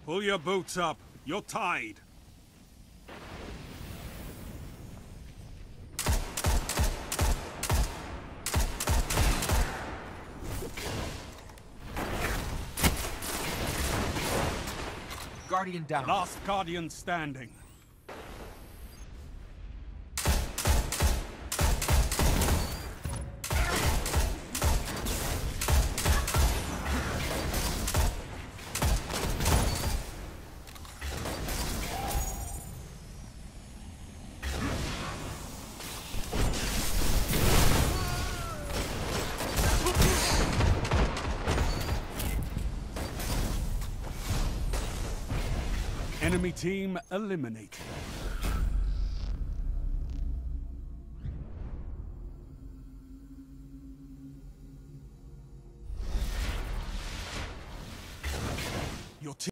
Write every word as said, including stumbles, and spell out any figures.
Pull your boots up. You're tied. Guardian down. Last Guardian standing. Enemy team eliminated. Your team